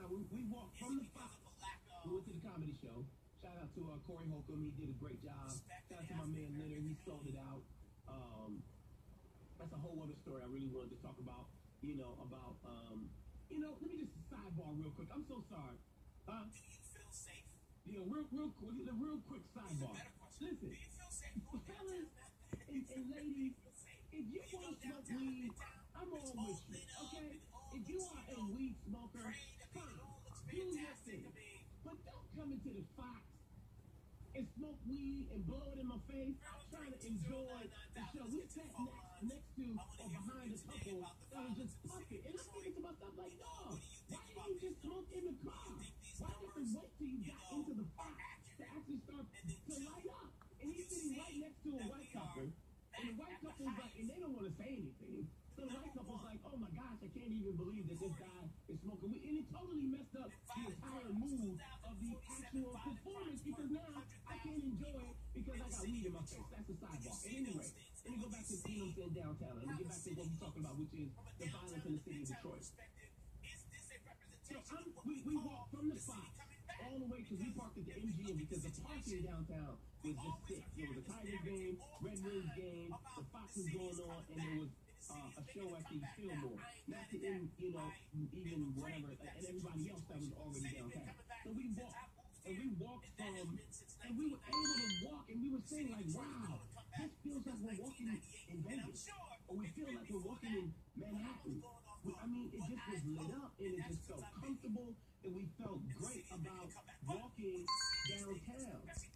we walked from the Fox. We went to the comedy show. Shout out to Corey Holcomb. He did a great job. Shout out to my man Leonard. He sold it out. That's a whole other story I really wanted to talk about. Let me just sidebar real quick. I'm so sorry. Do you feel safe? Real quick sidebar. Listen, fellas and ladies, if you want to smoke weed, I'm all with you, okay? If you are a weed smoker, fine, do your thing. But don't come into the Fox and smoke weed and blow it in my face, trying to enjoy the show. We sat next to or behind a couple that was just puffing. And I'm thinking to myself, like, dog, why didn't you just smoke in the car? Why didn't you wait till you got into the Fox to actually start to light up? And he's sitting right next to a white couple. And the white couple's like, and they don't want to say anything. So the white couple's like, oh my gosh, I can't even believe that this guy is smoking weed. And it totally messed up the entire mood of the actual performance because now I can't enjoy it because I got weed in my face. That's the sidebar. And anyway, let me go back to downtown. Let me get back to what we're talking about, which is the violence in the city of Detroit. So we walked from the Fox all the way because we parked at the MGM because the parking downtown was just sick. There was a Tigers game, Red Wings game, the Fox was going on, and there was a show at the Fillmore. Not to end, even whatever, and everybody else that was already downtown. So we walked from, and we were able to walk, and we were saying like, wow, this feels like we're walking in Vegas, or we feel like we're walking in Manhattan. It just was lit up, and it just felt comfortable, and we felt great about walking downtown.